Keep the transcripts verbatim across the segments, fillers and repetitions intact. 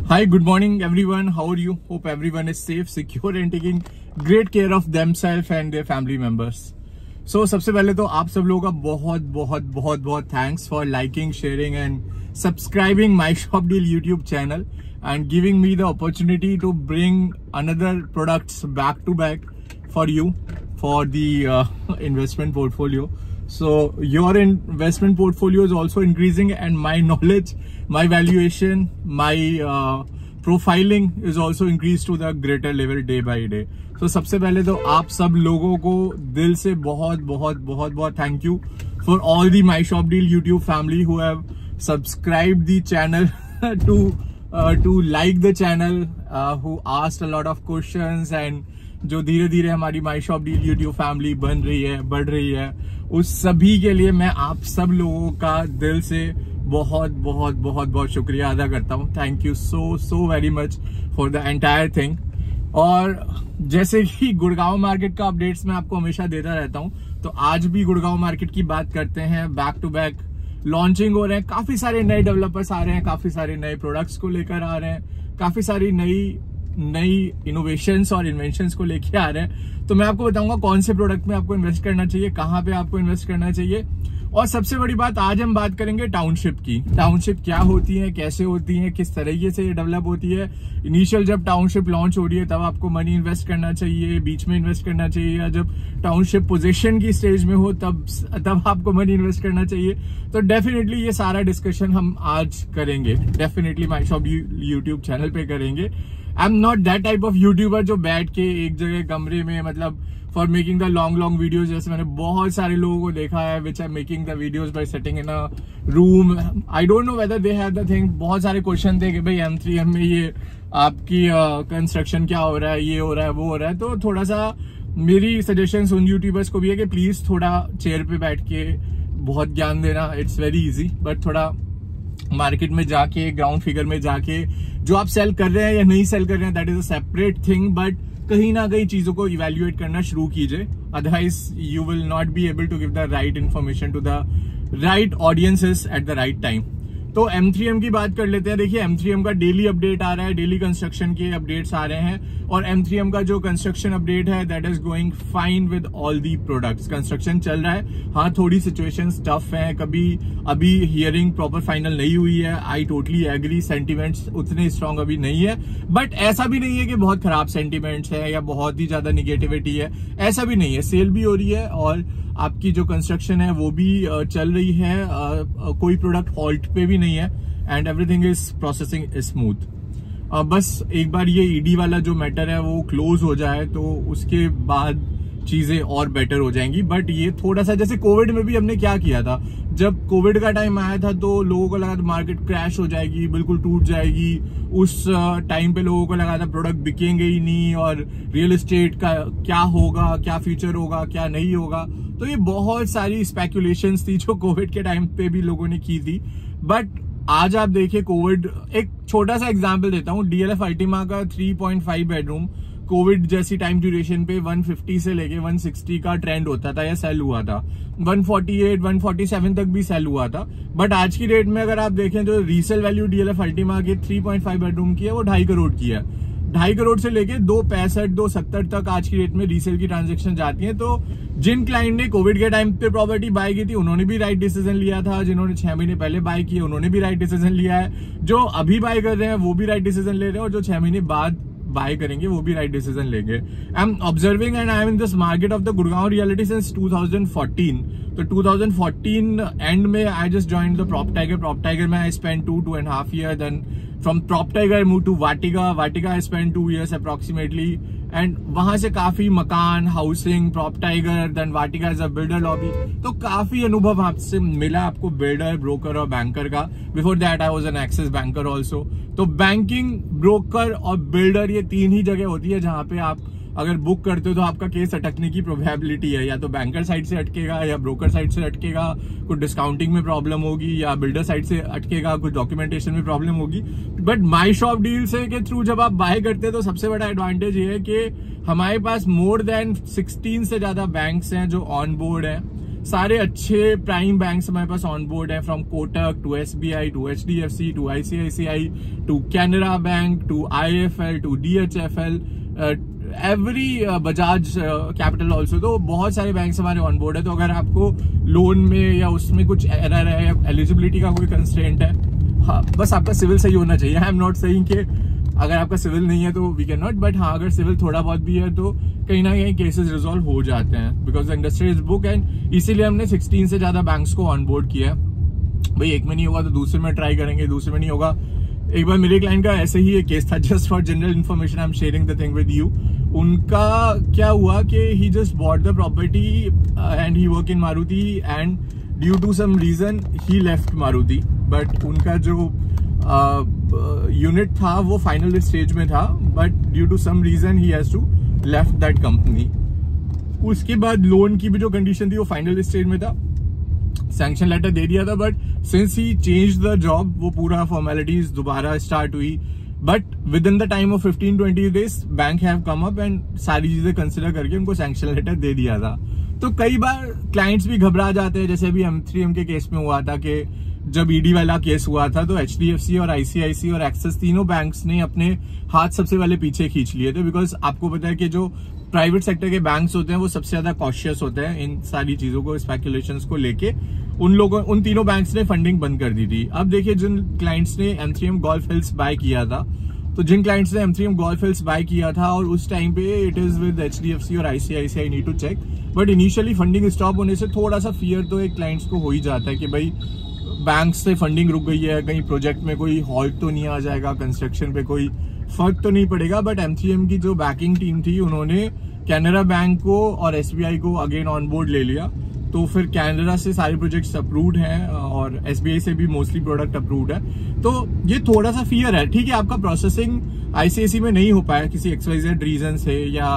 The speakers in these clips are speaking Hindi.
Hi, good morning everyone. How are you? Hope everyone is safe, secure and taking great care of themselves and their family members. So सबसे पहले तो आप सब लोगों का बहुत बहुत बहुत बहुत thanks for liking, sharing and subscribing my Shop Deal YouTube channel and giving me the opportunity to bring another products back to back for you for the uh, investment portfolio. So your investment portfolio is also increasing and my knowledge, my valuation, my uh, profiling is also increased to the greater level day by day. So सबसे पहले तो आप सब लोगों को दिल से बहुत बहुत बहुत बहुत thank you for all the My Shop Deal YouTube family who have subscribed the channel to uh, to like the channel, uh, who asked a lot of questions and जो धीरे धीरे हमारी my shop deal YouTube family बन रही है, बढ़ रही है, उस सभी के लिए मैं आप सब लोगों का दिल से बहुत बहुत बहुत बहुत शुक्रिया अदा करता हूँ. Thank you so so very much for the entire thing. और जैसे कि गुड़गांव मार्केट का अपडेट्स मैं आपको हमेशा देता रहता हूँ, तो आज भी गुड़गांव मार्केट की बात करते हैं. बैक टू बैक लॉन्चिंग हो रहे हैं, काफी सारे नए डेवलपर्स आ रहे हैं, काफी सारे नए प्रोडक्ट्स को लेकर आ रहे हैं, काफी सारी नई नई इनोवेशंस और इन्वेंशंस को लेके आ रहे हैं. तो मैं आपको बताऊंगा कौन से प्रोडक्ट में आपको इन्वेस्ट करना चाहिए, कहां पे आपको इन्वेस्ट करना चाहिए. और सबसे बड़ी बात, आज हम बात करेंगे टाउनशिप की. टाउनशिप क्या होती है, कैसे होती है, किस तरीके से ये डेवलप होती है. इनिशियल जब टाउनशिप लॉन्च हो रही है तब आपको मनी इन्वेस्ट करना चाहिए, बीच में इन्वेस्ट करना चाहिए, या जब टाउनशिप पोजीशन की स्टेज में हो तब तब आपको मनी इन्वेस्ट करना चाहिए. तो डेफिनेटली ये सारा डिस्कशन हम आज करेंगे, definitely my shop YouTube channel पे करेंगे. I am not that type of YouTuber जो बैठ के एक जगह कमरे में, मतलब for making the long long videos, जैसे मैंने बहुत सारे लोगों को देखा है which are making the videos by sitting in a room. I don't know whether they have the thing. बहुत सारे क्वेश्चन थे कि भाई एम थ्री एम में ये आपकी कंस्ट्रक्शन uh, क्या हो रहा है, ये हो रहा है, वो हो रहा है. तो थोड़ा सा मेरी सजेशन उन यूट्यूबर्स को भी है कि प्लीज थोड़ा चेयर पे बैठ के बहुत ज्ञान देना, इट्स वेरी इजी, बट थोड़ा मार्केट में जाके, ग्राउंड फिगर में जाके जो आप सेल कर रहे हैं या नहीं सेल कर रहे हैं, that is a separate thing, but कहीं ना कहीं चीजों को इवेल्युएट करना शुरू कीजिए. Otherwise you will not be able to give the right information to the right audiences at the right time. तो एम थ्री एम की बात कर लेते हैं. देखिए एम थ्री एम का डेली अपडेट आ रहा है, डेली कंस्ट्रक्शन के अपडेट्स आ रहे हैं, और एम थ्री एम का जो कंस्ट्रक्शन अपडेट है that is going fine with all the products. Construction चल रहा है. हाँ, थोड़ी सिचुएशंस टफ हैं, कभी अभी हियरिंग प्रॉपर फाइनल नहीं हुई है. आई टोटली एग्री, सेंटिमेंट्स उतने स्ट्रांग अभी नहीं है, बट ऐसा भी नहीं है कि बहुत खराब सेंटिमेंट्स है या बहुत ही ज्यादा निगेटिविटी है, ऐसा भी नहीं है. सेल भी हो रही है और आपकी जो कंस्ट्रक्शन है वो भी चल रही है. कोई प्रोडक्ट हॉल्ट पे भी नहीं है and everything is processing smooth. बस एक बार ये ईडी वाला जो मैटर है वो क्लोज हो जाए तो उसके बाद चीजें और बेटर हो जाएंगी. बट ये थोड़ा सा, जैसे कोविड में भी हमने क्या किया था, जब कोविड का टाइम आया था तो लोगों को लगा था मार्केट क्रैश हो जाएगी, बिल्कुल टूट जाएगी. उस टाइम पे लोगों को लगा था प्रोडक्ट बिकेंगे ही नहीं और रियल एस्टेट का क्या होगा, क्या फ्यूचर होगा, क्या नहीं होगा. तो ये बहुत सारी स्पेकुलेशंस थी जो कोविड के टाइम पे भी लोगों ने की थी. बट आज आप देखिए कोविड, एक छोटा सा एग्जांपल देता हूँ. डीएलएफ अल्टीमा का three point five bedroom Covid जैसी टाइम ड्यूरेशन पे वन फिफ्टी से लेके वन सिक्सटी का ट्रेंड होता था या सेल हुआ था. One forty eight, one forty seven तक भी सेल हुआ था. बट आज की डेट में अगर आप देखें तो रीसेल वैल्यू डीएलएफ अल्टीमा के थ्री पॉइंट फाइव बेडरूम की है वो ढाई करोड़ की है. ढाई करोड़ से लेके दो पैंसठ दो सत्तर तक आज की डेट में रीसेल की ट्रांजेक्शन जाती है. तो जिन क्लाइंट ने कोविड के टाइम पे प्रॉपर्टी बाय की थी उन्होंने भी राइट डिसीजन लिया था, जिन्होंने छह महीने पहले बाय किए उन्होंने भी राइट डिसीजन लिया है, जो अभी बाय कर रहे हैं वो भी राइट डिसीजन ले रहे हैं, और जो छह महीने बाद बाय करेंगे वो भी राइट डिसीजन लेंगे. I am observing and I am in this market of the Gurgaon realty since two thousand fourteen. तो टू थाउजेंड फोर्टीन एंड में I just joined the prop tiger. Prop tiger में I spend two two and half year. Then from prop tiger I move to Vatika. Vatika I spend two years approximately, and वहां से काफी मकान, housing, prop tiger, then Vatika is a builder lobby. तो काफी अनुभव आपसे मिला आपको बिल्डर, ब्रोकर और बैंकर का. Before that I was an Axis banker also. तो बैंकिंग, ब्रोकर और बिल्डर ये तीन ही जगह होती है जहां पे आप अगर बुक करते हो तो आपका केस अटकने की प्रोबेबिलिटी है. या तो बैंकर साइड से अटकेगा या ब्रोकर साइड से अटकेगा, कुछ डिस्काउंटिंग में प्रॉब्लम होगी, या बिल्डर साइड से अटकेगा, कुछ डॉक्यूमेंटेशन में प्रॉब्लम होगी. बट माई शॉप डील से के थ्रू जब आप बाय करते हैं तो सबसे बड़ा एडवांटेज ये है कि हमारे पास मोर देन सिक्सटीन से ज्यादा बैंक्स हैं जो ऑन बोर्ड है. सारे अच्छे प्राइम बैंक्स हमारे पास ऑन बोर्ड है, from Kotak to SBI to HDFC to ICICI to Canara bank to IFL to DHFL, every Bajaj Capital also. तो बहुत सारे बैंक्स हमारे ऑन बोर्ड है। तो अगर आपको लोन में या उसमें कुछ एरर है या एलिजिबिलिटी का कोई कंस्ट्रेंट है, हाँ बस आपका सिविल सही होना चाहिए। आई एम नॉट सेइंग कि अगर आपका सिविल नहीं है तो वी कैन नॉट, बट हाँ अगर सिविल थोड़ा बहुत भी है तो कहीं ना कहीं केसेस रिजॉल्व हो जाते हैं, because the industry is book. And इसीलिए हमने सोलह से ज्यादा बैंक्स को ऑन बोर्ड किया है। भाई एक में नहीं होगा तो दूसरे में ट्राई करेंगे, दूसरे में नहीं होगा। एक बार मेरे क्लाइंट का ऐसे ही एक केस था, just for general information I am sharing the thing with you. उनका क्या हुआ कि he just bought the property and he work in Maruti and due to some reason he left Maruti, but उनका जो यूनिट uh, था वो फाइनल स्टेज में था, but due to some reason he has to left that company. उसके बाद लोन की भी जो कंडीशन थी वो फाइनल स्टेज में था, सैंक्शन लेटर दे दिया था, but since he change the job वो पूरा फॉर्मेलिटीज दोबारा स्टार्ट हुई। But within the time of fifteen twenty days bank have come up and सारी चीजें कंसिडर करके उनको सैंक्शन लेटर दे दिया था। तो कई बार क्लाइंट्स भी घबरा जाते हैं, जैसे अभी एम थ्री एम के केस में हुआ था कि जब ईडी वाला केस हुआ था तो एचडीएफसी और आईसीआईसी और एक्सिस तीनों बैंक्स ने अपने हाथ सबसे पहले पीछे खींच लिए थे, बिकॉज आपको पता है कि जो प्राइवेट सेक्टर के बैंक्स होते हैं वो सबसे ज्यादा कॉशियस होते हैं इन सारी चीजों को, स्पेकुलेशंस को लेके। उन लोगों उन तीनों बैंक्स ने फंडिंग बंद कर दी थी। अब देखिए जिन क्लाइंट्स ने M three M golf hills buy किया था, तो जिन क्लाइंट्स ने M three M golf hills buy किया था और उस टाइम पे इट इज विद एचडीएफसी और ICICI, need to check, but initially funding stop होने से थोड़ा सा फियर तो एक क्लाइंट्स को हो ही जाता है कि भाई बैंक से फंडिंग रुक गई है, कहीं प्रोजेक्ट में कोई हॉल्ट तो नहीं आ जाएगा, कंस्ट्रक्शन पे कोई फर्क तो नहीं पड़ेगा। बट एम थ्री एम की जो बैकिंग टीम थी उन्होंने कैनरा बैंक को और एसबीआई को अगेन ऑन बोर्ड ले लिया। तो फिर कैनरा से सारे प्रोजेक्ट्स अप्रूव्ड हैं और एसबीआई से भी मोस्टली प्रोडक्ट अप्रूव्ड है। तो ये थोड़ा सा फियर है, ठीक है आपका प्रोसेसिंग आईसीआईसी में नहीं हो पाया किसी एक्सवाइजेड रीजन से, या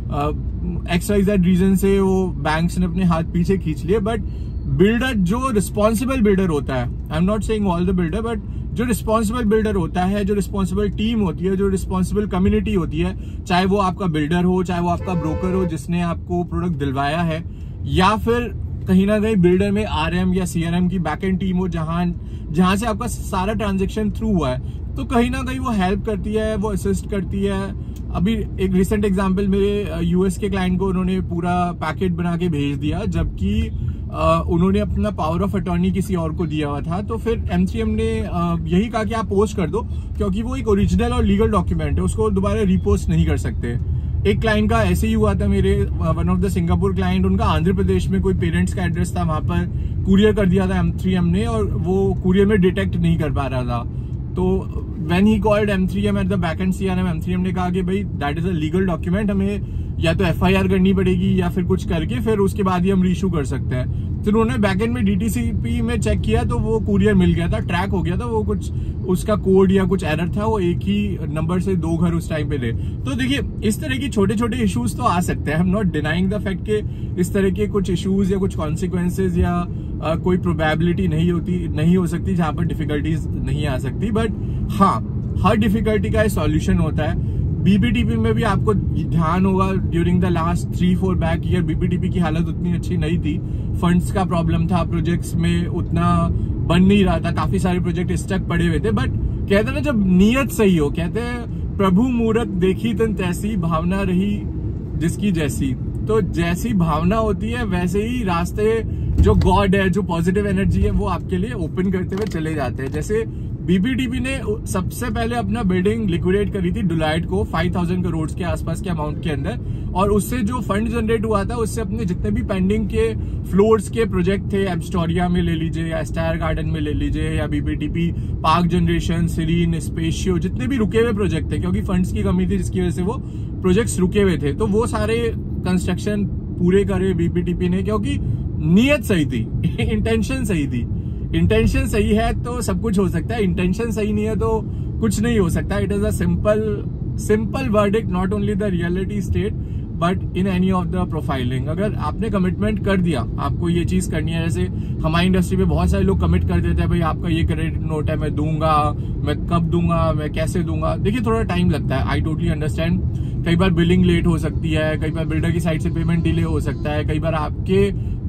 एक्सवाइजेड रीजन से वो बैंक्स ने अपने हाथ पीछे खींच लिए। बट बिल्डर जो रिस्पॉन्सिबल बिल्डर होता है, I am not saying all the builder, but जो रिस्पॉन्सिबल बिल्डर होता है, जो रिस्पॉन्सिबल टीम होती है, जो रिस्पॉन्सिबल कम्युनिटी होती है, चाहे वो आपका बिल्डर हो, चाहे वो आपका ब्रोकर हो जिसने आपको प्रोडक्ट दिलवाया है, या फिर कहीं ना कहीं बिल्डर में आरएम या सीआरएम की बैकएंड टीम हो जहां जहां से आपका सारा ट्रांजेक्शन थ्रू हुआ है, तो कहीं ना कहीं वो हेल्प करती है, वो असिस्ट करती है। अभी एक रिसेंट एग्जांपल, मेरे यूएस के क्लाइंट को उन्होंने पूरा पैकेट बना के भेज दिया, जबकि उन्होंने अपना पावर ऑफ अटॉर्नी किसी और को दिया हुआ था। तो फिर एम थ्री एम ने यही कहा कि आप पोस्ट कर दो, क्योंकि वो एक ओरिजिनल और लीगल डॉक्यूमेंट है, उसको दोबारा रिपोस्ट नहीं कर सकते। एक क्लाइंट का ऐसे ही हुआ था, मेरे one of the Singapore client, उनका आंध्र प्रदेश में कोई पेरेंट्स का एड्रेस था, वहां पर कुरियर कर दिया था एम थ्री एम ने, और वो कुरियर में डिटेक्ट नहीं कर पा रहा था। तो when he called M three M at the back end CRM, M three M ने कहा कि भाई that is a legal document, हमें या तो एफआईआर करनी पड़ेगी या फिर कुछ करके फिर उसके बाद ही हम रीइश्यू कर सकते हैं। तो उन्होंने बैकएंड में डीटीसीपी में चेक किया तो वो कुरियर मिल गया था, ट्रैक हो गया था, वो कुछ उसका कोड या कुछ एरर था, वो एक ही नंबर से दो घर उस टाइम पे थे। तो देखिए इस तरह की छोटे छोटे इश्यूज तो आ सकते हैं, I am not denying the fact के इस तरह के कुछ इश्यूज या कुछ कॉन्सिक्वेंसेज या आ, कोई प्रोबेबिलिटी नहीं होती नहीं हो सकती जहां पर डिफिकल्टीज नहीं आ सकती। बट हाँ, हर डिफिकल्टी का सॉल्यूशन होता है। बीबीटीपी में भी आपको ध्यान होगा, during the last three four back year BBTP की हालत उतनी अच्छी नहीं थी, फंड्स का प्रॉब्लम था, प्रोजेक्ट्स में उतना बन नहीं रहा था, काफी सारे प्रोजेक्ट स्टक पड़े हुए थे। बट कहते हैं ना, जब नीयत सही हो, कहते हैं प्रभु मूरत देखी तन तैसी, भावना रही जिसकी जैसी। तो जैसी भावना होती है वैसे ही रास्ते, जो गॉड है, जो पॉजिटिव एनर्जी है, वो आपके लिए ओपन करते हुए चले जाते हैं। जैसे बीबीटीपी ने सबसे पहले अपना बिल्डिंग लिक्विडेट करी थी डुलाइट को फाइव थाउजेंड करोड़ के आसपास के अमाउंट के अंदर, और उससे जो फंड जनरेट हुआ था उससे अपने जितने भी पेंडिंग के फ्लोर्स के प्रोजेक्ट थे, एब्स्टोरिया में ले लीजिए या स्टायर गार्डन में ले लीजिए या BBTP park generation, serene, Spacio, जितने भी रुके हुए प्रोजेक्ट थे, क्योंकि फंड्स की कमी थी जिसकी वजह से वो प्रोजेक्ट्स रुके हुए थे, तो वो सारे कंस्ट्रक्शन पूरे करे बीबीटीपी ने, क्योंकि नीयत सही थी, इंटेंशन सही थी। इंटेंशन सही है तो सब कुछ हो सकता है, इंटेंशन सही नहीं है तो कुछ नहीं हो सकता। It is a simple simple verdict, not only the realty state but in any of the profiling. अगर आपने कमिटमेंट कर दिया, आपको ये चीज करनी है, जैसे हमारी इंडस्ट्री में बहुत सारे लोग कमिट कर देते हैं, भाई आपका ये क्रेडिट नोट है, मैं दूंगा, मैं कब दूंगा, मैं कैसे दूंगा। देखिए थोड़ा टाइम लगता है, आई टोटली अंडरस्टैंड। कई बार बिलिंग लेट हो सकती है, कई बार बिल्डर की साइड से पेमेंट डिले हो सकता है, कई बार आपके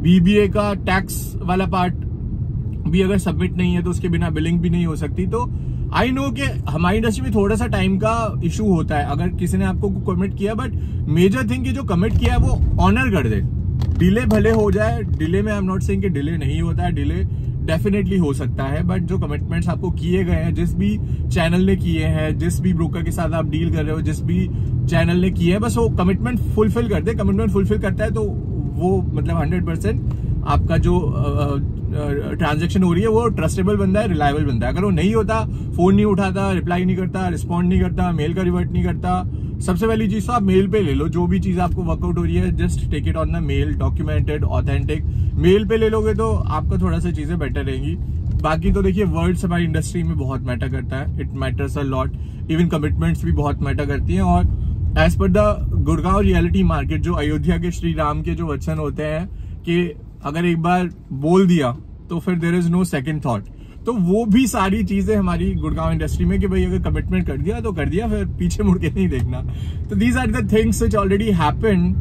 बीबीए का टैक्स वाला पार्ट भी अगर सबमिट नहीं है तो उसके बिना बिलिंग भी नहीं हो सकती। तो आई नो कि हमारी इंडस्ट्री में थोड़ा सा टाइम का इशू होता है अगर किसी ने आपको कमिट किया, बट मेजर थिंग कि जो कमिट किया है वो ऑनर कर दे। डिले भले हो जाए, डिले में आई एम नॉट सेइंग कि डिले नहीं होता है, डिले डेफिनेटली हो सकता है, बट जो कमिटमेंट्स आपको किए गए हैं, जिस भी चैनल ने किए हैं, जिस भी ब्रोकर के साथ आप डील कर रहे हो, जिस भी चैनल ने किए हैं, बस वो कमिटमेंट फुलफिल कर दे। कमिटमेंट फुलफिल करता है तो वो मतलब हंड्रेड परसेंट आपका जो ट्रांजेक्शन हो रही है वो ट्रस्टेबल बंदा है, रिलायबल बंदा है। अगर वो नहीं होता, फोन नहीं उठाता, रिप्लाई नहीं करता, रिस्पॉन्ड नहीं करता, मेल का रिवर्ट नहीं करता, सबसे पहली चीज तो आप मेल पे ले लो। जो भी चीज आपको वर्कआउट हो रही है, just take it on the mail, documented, authentic. Mail पे ले लोगे तो आपका थोड़ा सा चीजें बेटर रहेंगी। बाकी तो देखिए वर्ड्स हमारी इंडस्ट्री में बहुत मैटर करता है, it matters a lot. Even commitments भी बहुत मैटर करती हैं। और as per the Gurgaon realty market, जो अयोध्या के श्री राम के जो वचन होते हैं कि अगर एक बार बोल दिया तो फिर there is no second thought, तो वो भी सारी चीजें हमारी गुड़गांव इंडस्ट्री में कि भाई अगर कमिटमेंट कर दिया तो कर दिया, फिर पीछे मुड़ के नहीं देखना। तो these are the things which already happened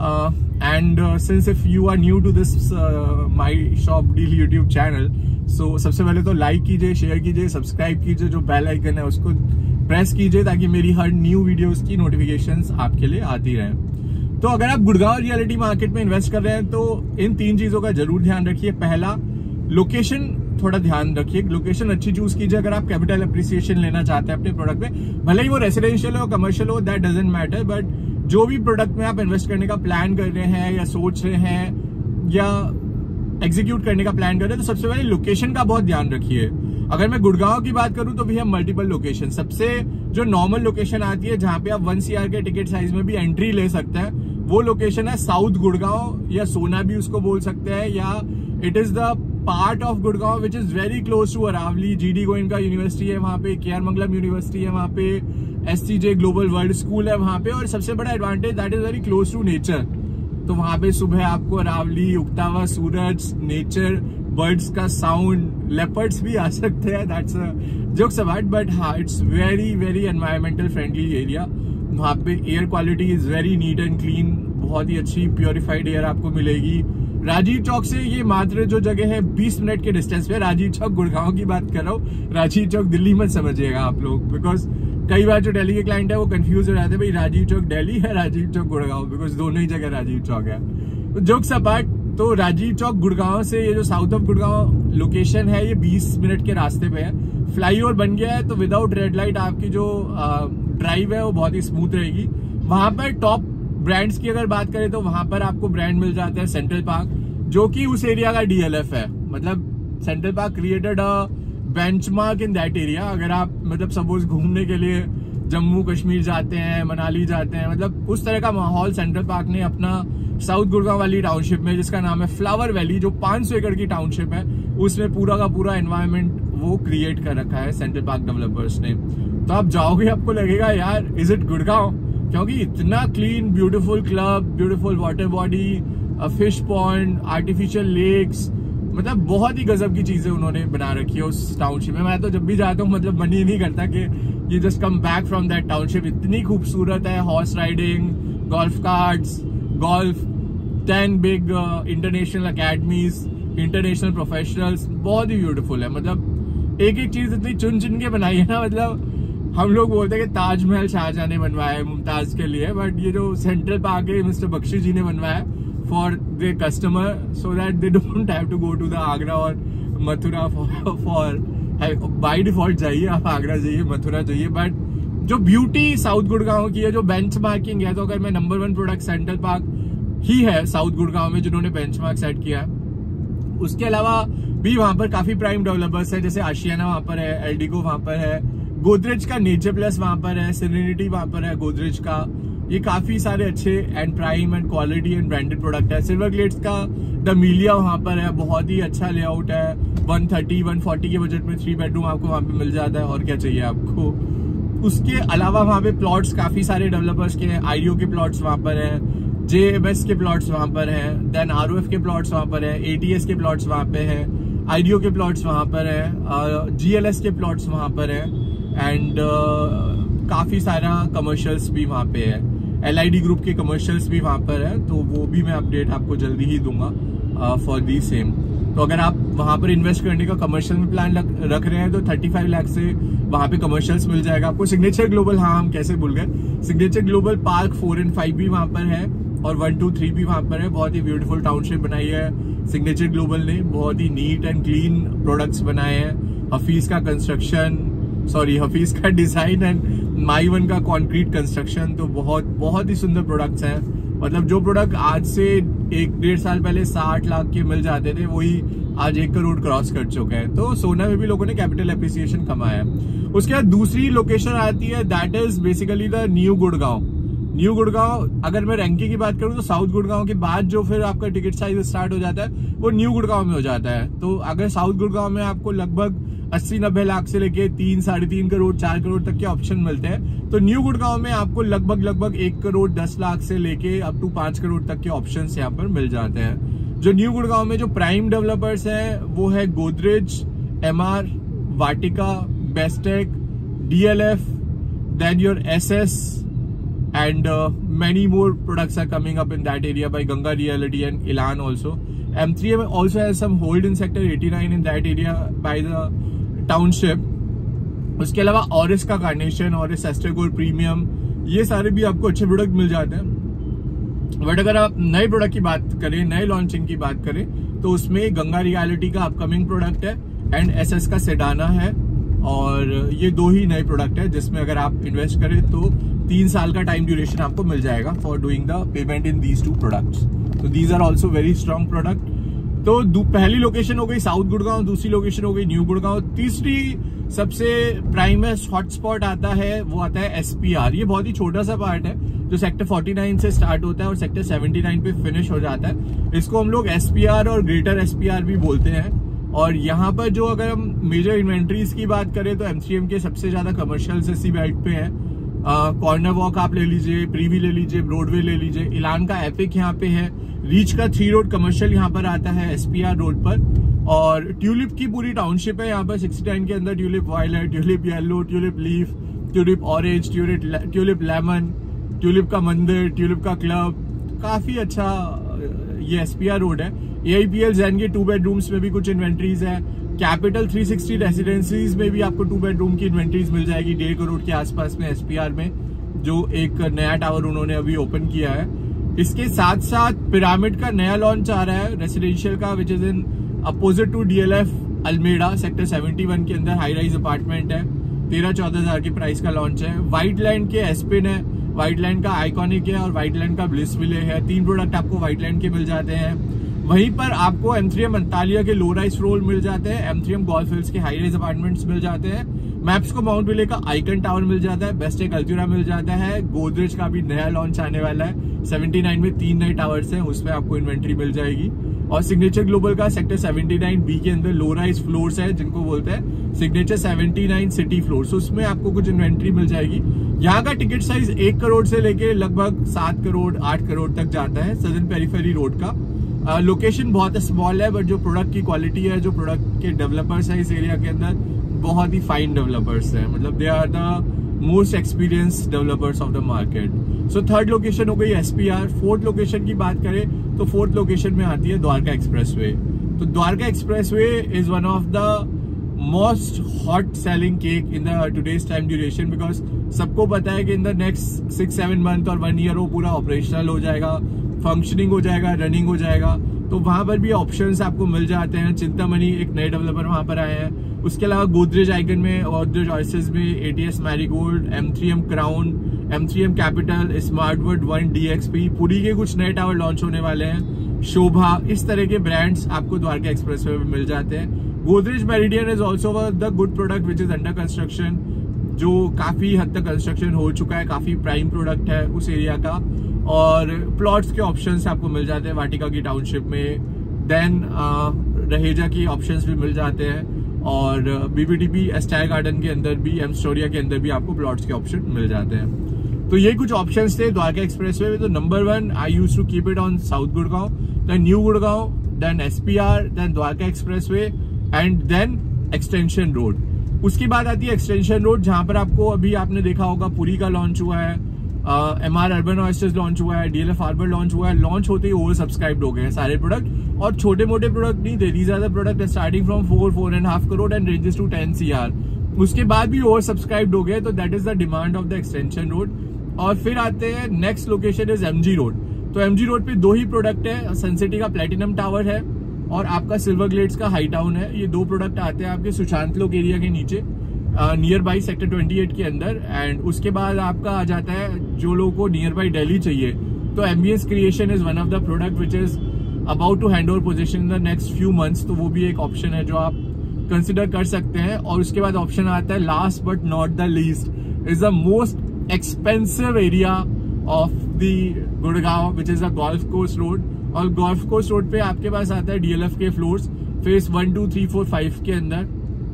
and since if you are new to this my shop deal YouTube channel, so सबसे पहले तो लाइक कीजिए, शेयर कीजिए, सब्सक्राइब कीजिए, जो बेल आइकन है उसको प्रेस कीजिए ताकि मेरी हर न्यू वीडियोस की नोटिफिकेशंस आपके लिए आती रहे। तो अगर आप गुड़गांव रियलिटी मार्केट में इन्वेस्ट कर रहे हैं तो इन तीन चीजों का जरूर ध्यान रखिए। पहला, लोकेशन थोड़ा ध्यान रखिए, लोकेशन अच्छी चूज कीजिए। अगर आप कैपिटल अप्रिसिएशन लेना चाहते हैं अपने प्रोडक्ट में, भले ही वो रेसिडेंशियल हो, कमर्शियल हो, दैट डजंट मैटर, बट जो भी प्रोडक्ट में आप इन्वेस्ट करने का प्लान कर रहे हैं या सोच रहे हैं या एग्जीक्यूट करने का प्लान कर रहे हैं, तो सबसे पहले लोकेशन का बहुत ध्यान रखिए। अगर मैं गुड़गांव की बात करूं तो भी हम मल्टीपल लोकेशन, सबसे जो नॉर्मल लोकेशन आती है जहां पे आप वन सीआर के टिकट साइज में भी एंट्री ले सकते हैं, वो लोकेशन है साउथ गुड़गांव, या सोना भी उसको बोल सकते हैं, या it is the part of Gurgaon which is very close to Aravalli. GD Goenka university है वहां पे, के आर मंगलम यूनिवर्सिटी है वहां पे, एससीजे ग्लोबल वर्ल्ड स्कूल है वहां पे, और सबसे बड़ा advantage that is very close to nature. तो वहां पे सुबह आपको अरावली, उगता हुआ सूरज, नेचर, बर्ड्स का साउंड, लेपर्ड्स भी आ सकते हैं, that's a jokes about, but हाँ it's very very environmental friendly area. वहां पे air quality is very neat and clean, बहुत ही अच्छी प्योरीफाइड एयर आपको मिलेगी। राजीव चौक से ये मात्र जो जगह है बीस मिनट के डिस्टेंस पे, राजीव चौक गुड़गांव की बात कर रहा हूँ, राजीव चौक दिल्ली मत समझिएगा आप लोग, बिकॉज कई बार जो दिल्ली के क्लाइंट है वो कंफ्यूज हो जाते हैं, भाई राजीव चौक दिल्ली है, राजीव चौक गुड़गांव, बिकॉज दोनों ही जगह राजीव चौक है। तो जोक्स अपार्ट, तो राजीव चौक गुड़गांव से ये जो साउथ ऑफ गुड़गांव लोकेशन है ये बीस मिनट के रास्ते पे है। फ्लाईओवर बन गया है तो विदाउट रेड लाइट आपकी जो ड्राइव है वो बहुत ही स्मूथ रहेगी। वहां पर टॉप ब्रांड्स की अगर बात करें तो वहां पर आपको ब्रांड मिल जाता है सेंट्रल पार्क, जो कि उस एरिया का डीएलएफ है। मतलब central park created a benchmark in that area. अगर आप मतलब सपोज घूमने के लिए जम्मू कश्मीर जाते हैं, मनाली जाते हैं, मतलब उस तरह का माहौल सेंट्रल पार्क ने अपना साउथ गुड़गांव वाली टाउनशिप में, जिसका नाम है फ्लावर वैली, जो पांच सौ एकड़ की टाउनशिप है, उसमें पूरा का पूरा एनवायरनमेंट वो क्रिएट कर रखा है सेंट्रल पार्क डेवलपर्स ने। तो आप जाओगे आपको लगेगा यार इज इट गुड़गांव, क्योंकि इतना clean, beautiful club, beautiful water body, fish pond, artificial lakes, मतलब बहुत ही गजब की चीजें उन्होंने बना रखी है उस टाउनशिप में। मैं तो जब भी जाता हूँ मतलब मन ही नहीं करता कि ये just come back from that township. इतनी खूबसूरत है, horse riding, golf carts, golf, ten big international academies, international professionals, बहुत ही ब्यूटीफुल है। मतलब एक एक चीज इतनी चुन चुन के बनाई है ना, मतलब हम लोग बोलते हैं कि ताजमहल शाहजहां ने बनवाया है मुमताज के लिए, बट ये जो सेंट्रल पार्क है मिस्टर बख्शी जी ने बनवाया for the customer, so that they don't have to go to the Agra और मथुरा फॉर बाय डिफॉल्ट जाइए आप आगरा जाइए, मथुरा जाइए, बट जो ब्यूटी साउथ गुड़गांव की है, जो बेंचमार्किंग है, तो अगर मैं number one product central park ही है साउथ गुड़गांव में जिन्होंने बेंचमार्क सेट किया है। उसके अलावा भी वहां पर काफी प्राइम डेवलपर्स है, जैसे आशियाना वहां पर है, एल्डिको वहां पर है, गोदरेज का नेचर प्लस वहां पर है, सेरेनिटी वहां पर है गोदरेज का। ये काफी सारे अच्छे and prime and quality and branded product है। सिल्वर ग्लेड्स का द मीलिया वहां पर है, बहुत ही अच्छा लेआउट है। वन थर्टी वन फोर्टी के बजट में थ्री बेडरूम आपको वहां पे मिल जाता है, और क्या चाहिए आपको। उसके अलावा वहां पे प्लॉट्स काफी सारे डेवलपर्स के हैं, आईडीओ के प्लॉट्स वहां पर है, जेएमएस के प्लॉट्स वहां पर है, देन आरओएफ के प्लॉट्स वहां पर है, एटीएस के प्लॉट्स वहां पे है, आईडीओ के प्लॉट्स वहां पर है, जीएलएस के प्लॉट्स वहां पर है, एंड uh, काफी सारा कमर्शियल्स भी वहां पे है। एलआईडी ग्रुप के कमर्शियल्स भी वहां पर है, तो वो भी मैं अपडेट आपको जल्दी ही दूंगा। For the same. तो अगर आप वहां पर इन्वेस्ट करने का कमर्शियल में प्लान रख रहे हैं तो पैंतीस लाख से वहां पे कमर्शियल्स मिल जाएगा आपको। सिग्नेचर ग्लोबल, हाँ हम कैसे भूल गए, signature global park four and five भी वहां पर है और वन टू थ्री भी वहां पर है। बहुत ही ब्यूटीफुल टाउनशिप बनाई है सिग्नेचर ग्लोबल ने, बहुत ही नीट एंड क्लीन प्रोडक्ट्स बनाए हैं। हफीज का कंस्ट्रक्शन, सॉरी हफीज का डिजाइन एंड माई वन का कॉन्क्रीट कंस्ट्रक्शन, तो बहुत बहुत ही सुंदर प्रोडक्ट्स हैं। मतलब जो प्रोडक्ट आज से एक डेढ़ साल पहले साठ लाख के मिल जाते थे वही आज एक करोड़ क्रॉस कर चुके हैं। तो सोना में भी लोगों ने कैपिटल एप्रिसिएशन कमाया है। उसके बाद दूसरी लोकेशन आती है, that is basically the new Gurgaon. New Gurgaon, अगर मैं रैंकिंग की बात करूं तो साउथ गुड़गांव के बाद जो फिर आपका टिकट साइज स्टार्ट हो जाता है वो न्यू गुड़गांव में हो जाता है। तो अगर साउथ गुड़गांव में आपको लगभग अस्सी नब्बे लाख से लेके तीन साढ़े तीन करोड़ चार करोड़ तक के ऑप्शन मिलते हैं, तो न्यू गुड़गांव में आपको लगभग लगभग एक करोड़ दस लाख से लेके अप टू पांच करोड़ तक के ऑप्शन यहाँ पर मिल जाते हैं। जो न्यू गुड़गांव में जो प्राइम डेवलपर्स हैं वो है Godrej, Emaar, Vatika, Bestech, DLF, then your SS and uh, many more products are coming up in that area by Ganga Realty and Elan also. M three M also has some hold in sector eighty-nine in that area by the township. उसके अलावा ऑरिस का कार्नेशन, ऑरिस एस्ट्रेगोर प्रीमियम, ये सारे भी आपको अच्छे प्रोडक्ट मिल जाते हैं। बट अगर आप नए प्रोडक्ट की बात करें, नए लॉन्चिंग की बात करें, तो उसमें गंगा रियलिटी का अपकमिंग प्रोडक्ट है एंड एसएस का सेडाना है, और ये दो ही नए प्रोडक्ट है जिसमें अगर आप इन्वेस्ट करें तो तीन साल का टाइम ड्यूरेशन आपको मिल जाएगा for doing the payment in these two products. तो these are also very strong product. तो पहली लोकेशन हो गई साउथ गुड़गांव, दूसरी लोकेशन हो गई न्यू गुड़गांव, तीसरी सबसे प्राइमेस्ट हॉटस्पॉट आता है वो आता है एसपीआर। ये बहुत ही छोटा सा पार्ट है जो सेक्टर उनचास से स्टार्ट होता है और सेक्टर उन्यासी पे फिनिश हो जाता है। इसको हम लोग एसपीआर और ग्रेटर एसपीआर भी बोलते हैं। और यहाँ पर जो अगर हम मेजर इन्वेंट्रीज की बात करें तो एम थ्री एम के सबसे ज्यादा कमर्शियल इसी बेल्ट पे है। कॉर्नर वॉक आप ले लीजिए, प्रीवी ले लीजिए, ब्रॉडवे ले लीजिए, इलान का एपिक यहाँ पे है, रीच का थ्री रोड कमर्शियल यहाँ पर आता है एसपीआर रोड पर, और ट्यूलिप की पूरी टाउनशिप है यहाँ पर सिक्सटी नाइन के अंदर। Tulip violet, tulip yellow, tulip leaf, tulip orange, tulip tulip lemon, tulip का मंदिर, ट्यूलिप का क्लब, काफी अच्छा ये एसपीआर रोड है। एआईपीएल जैन के टू बेडरूम्स में भी कुछ इन्वेंट्रीज है। कैपिटल थ्री सिक्सटी रेसिडेंसीज में भी आपको टू बेडरूम की इन्वेंट्रीज मिल जाएगी डेढ़ करोड़ के आसपास में एसपीआर में, जो एक नया टावर उन्होंने अभी ओपन किया है। इसके साथ साथ पिरामिड का नया लॉन्च आ रहा है रेसिडेंशियल का, which is in opposite to DLF Alameda sector इकहत्तर के अंदर। हाई राइज अपार्टमेंट है, तेरह चौदह हजार की प्राइस का लॉन्च है। व्हाइट लैंड के एस्पिन है, व्हाइट लैंड का आइकॉनिक है और व्हाइट लैंड का ब्लिस विले है। तीन प्रोडक्ट आपको व्हाइट लैंड के मिल जाते हैं। वहीं पर आपको एम थ्री एम अंतालिया के लो राइज फ्लोर मिल जाते हैं, M three M golf hills के हाई राइज अपार्टमेंट्स मिल जाते हैं, मैप्स को माउंट विले का आइकन टावर मिल जाता है, बेस्टेक अल्टुरा मिल जाता है, गोदरेज का भी नया लॉन्च आने वाला है उन्यासी में तीन नए टावर्स हैं, उसमें आपको इन्वेंट्री मिल जाएगी। और सिग्नेचर ग्लोबल का सेक्टर उन्यासी बी के अंदर लो राइज फ्लोर्स है जिनको बोलते हैं सिग्नेचर उन्यासी सिटी फ्लोर्स, उसमें आपको कुछ इन्वेंट्री मिल जाएगी। यहाँ का टिकट साइज एक करोड़ से लेके लगभग सात करोड़ आठ करोड़ तक जाता है सदर्न पेरिफेरी रोड का। लोकेशन uh, बहुत स्मॉल है, बट जो प्रोडक्ट की क्वालिटी है, जो प्रोडक्ट के डेवलपर्स है इस एरिया के अंदर, बहुत ही फाइन डेवलपर्स हैं। मतलब they are the most experience developers of the market. So third location हो गई एसपीआर। फोर्थ लोकेशन की बात करें तो फोर्थ लोकेशन में आती है द्वारका एक्सप्रेसवे। तो Dwarka expressway is one of the most hot selling cake in the today's time duration, because सबको पता है कि in the next six seven month और वन ईयर वो पूरा ऑपरेशनल हो जाएगा, फंक्शनिंग हो जाएगा, रनिंग हो जाएगा। तो वहां पर भी ऑप्शंस आपको मिल जाते हैं। चिंतामणि एक नए डेवलपर वहां पर आए हैं। उसके अलावा गोदरेज आइकन में, गोदरेज ऑयसेस में, ATS marigold, M three M crown, M three M capital, smartwood one, DXP, पूरी के कुछ नए टावर लॉन्च होने वाले हैं, शोभा, इस तरह के ब्रांड्स आपको द्वारका एक्सप्रेसवे में मिल जाते हैं। Godrej Meridian is also the good product which is under construction, जो काफी हद तक कंस्ट्रक्शन हो चुका है, काफी प्राइम प्रोडक्ट है उस एरिया का। और प्लॉट्स के ऑप्शंस आपको मिल जाते हैं वाटिका की टाउनशिप में, देन रहेजा की ऑप्शंस भी मिल जाते हैं, और बीबीटीपी एस्टायर गार्डन के अंदर भी, एम स्टोरिया के अंदर भी आपको प्लॉट्स के ऑप्शन मिल जाते हैं। तो ये कुछ ऑप्शंस थे द्वारका एक्सप्रेसवे में। तो number one I use to keep it on south Gurgaon, then new Gurgaon, then SPR, then Dwarka expressway and then extension road. उसके बाद आती है एक्सटेंशन रोड, जहां पर आपको अभी आपने देखा होगा पुरी का लॉन्च हुआ है, M R urban oysters launch हुआ है, डीएलएफ हार्बर लॉन्च हुआ है। लॉन्च होते ही ओवर सब्सक्राइब हो गए हैं सारे प्रोडक्ट, और छोटे मोटे प्रोडक्ट नहीं थे, these are the product starting from four four and half crore and ranges to ten C R. उसके बाद भी ओवर सब्सक्राइब हो गए, तो that is the demand of the extension road. और फिर आते हैं next location is MG road. तो एमजी रोड पे दो ही प्रोडक्ट है, सनसिटी का प्लेटिनम टावर है और आपका सिल्वर ग्लेड्स का हाई टाउन है। ये दो प्रोडक्ट आते हैं आपके सुशांत लोक एरिया के नीचे, नियर बाई सेक्टर अट्ठाईस के अंदर। एंड उसके बाद आपका आ जाता है जो लोगों को नियर बाई दिल्ली चाहिए, तो Ambience Creation is one of the product which is about to hand over position in the next few months. तो वो भी एक ऑप्शन है जो आप कंसिडर कर सकते हैं। और उसके बाद ऑप्शन आता है last but not the least is the most expensive area of the Gurgaon which is the golf course road. और गोल्फ कोर्स रोड पे आपके पास आता है डीएलएफ के floors phase one two three four five के अंदर।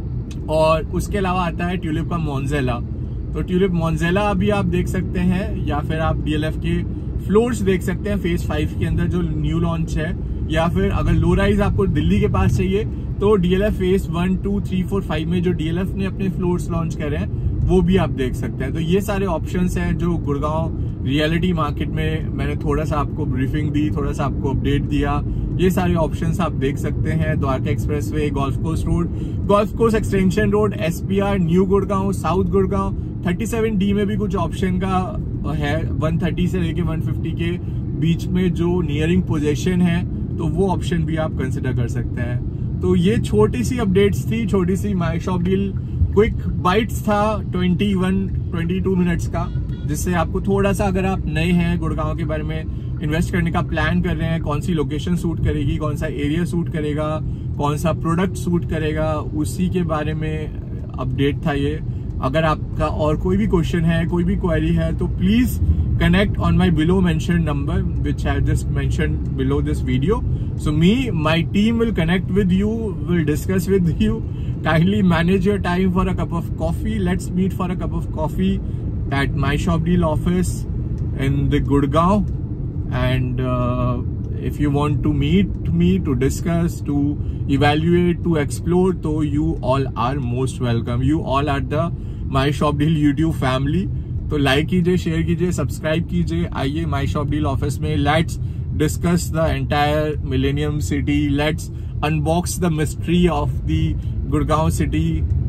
और उसके अलावा आता है ट्यूलिप का मोन्जेला। तो ट्यूलिप मोन्जेला अभी आप देख सकते हैं, या फिर आप डीएलएफ के फ्लोर्स देख सकते हैं फेस फाइव के अंदर जो न्यू लॉन्च है। या फिर अगर लो राइज आपको दिल्ली के पास चाहिए तो DLF phase one two three four five में जो डीएलएफ ने अपने फ्लोर्स लॉन्च करे हैं वो भी आप देख सकते हैं। तो ये सारे ऑप्शंस हैं जो गुड़गांव रियलिटी मार्केट में मैंने थोड़ा सा आपको ब्रीफिंग दी, थोड़ा सा आपको अपडेट दिया। ये सारे ऑप्शंस आप देख सकते हैं। Dwarka expressway, golf course road, golf course extension road, SPR, new Gurgaon, south Gurgaon, thirty seven D में भी कुछ ऑप्शन का है, वन थर्टी से लेके वन फिफ्टी के बीच में जो नियरिंग पोजीशन है, तो वो ऑप्शन भी आप कंसिडर कर सकते हैं। तो ये छोटी सी अपडेट्स थी, छोटी सी My shop Deal Quick Bites था twenty one twenty two minutes का, जिससे आपको थोड़ा सा, अगर आप नए हैं गुड़गांव के बारे में इन्वेस्ट करने का प्लान कर रहे हैं, कौन सी लोकेशन सूट करेगी, कौन सा एरिया सूट करेगा, कौन सा प्रोडक्ट सूट करेगा, उसी के बारे में अपडेट था ये। अगर आपका और कोई भी क्वेश्चन है, कोई भी क्वेरी है, तो please connect on my below mentioned number which I have just mentioned below this video. So me, my team will connect with you, will discuss with you. Kindly manage your time for a cup of coffee. Let's meet for a cup of coffee at my shop deal office in the Gurgaon. And uh, if you want to meet me to discuss, to evaluate, to explore, so you all are most welcome. You all are the my shop deal YouTube family. तो लाइक कीजिए, शेयर कीजिए, सब्सक्राइब कीजिए। आइए माई शॉप डील ऑफिस में, let's discuss the entire Millennium City, let's unbox the mystery of the Gurgaon city.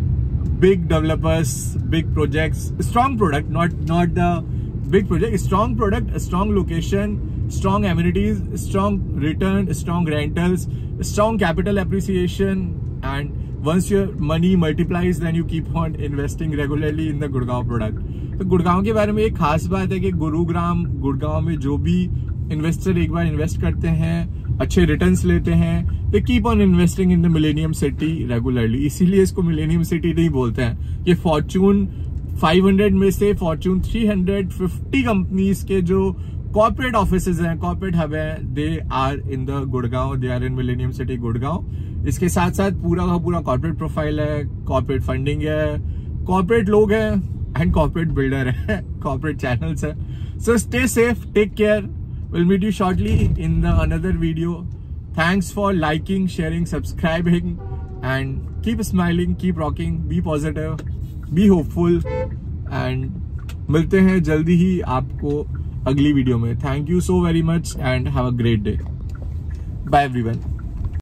Big developers, big projects, strong product, not not the big project, strong product, strong location, strong amenities, strong return, strong rentals, strong capital appreciation, and once your money multiplies then you keep on investing regularly in the Gurgaon product. तो गुड़गांव के बारे में एक खास बात है कि गुरुग्राम गुड़गांव में जो भी इन्वेस्टर एक बार इन्वेस्ट करते हैं, अच्छे रिटर्न्स लेते हैं, they keep on investing in the Millennium City regularly. इसीलिए इसको मिलेनियम सिटी नहीं बोलते हैं। ये फॉर्च्यून फाइव हंड्रेड में से Fortune three hundred fifty companies के जो कॉर्पोरेट ऑफिसेज हैं, कॉर्पोरेट हब हैं, they are in the Gurgaon, they are in Millennium City Gurgaon. इसके साथ साथ पूरा का पूरा कॉर्पोरेट प्रोफाइल है, कॉर्पोरेट फंडिंग है, कॉर्पोरेट लोग हैं एंड कॉर्पोरेट बिल्डर है, कॉर्पोरेट चैनल्स है। So stay safe, take care, will meet you shortly in the another video. Thanks for liking, sharing, subscribing and keep smiling, keep rocking, be positive, be hopeful and मिलते हैं जल्दी ही आपको अगली वीडियो में। Thank you so very much and have a great day. Bye everyone.